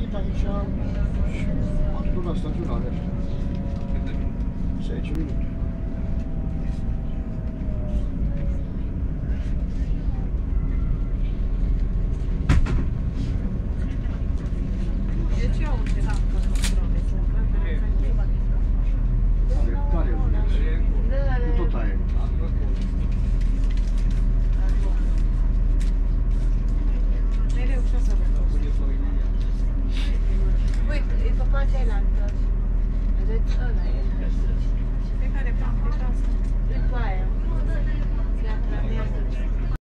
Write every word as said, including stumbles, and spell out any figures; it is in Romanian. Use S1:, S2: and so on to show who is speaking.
S1: venit aici și am dus la staționare. zece minute.
S2: De ce au undeva în controle?
S1: Tare cu tot aia.
S2: Mereu ce o să vedem. Uite, e pe partea elaltă. Vedeți, ăla e. Pe care parte pe asta? După aia. Se aplanează.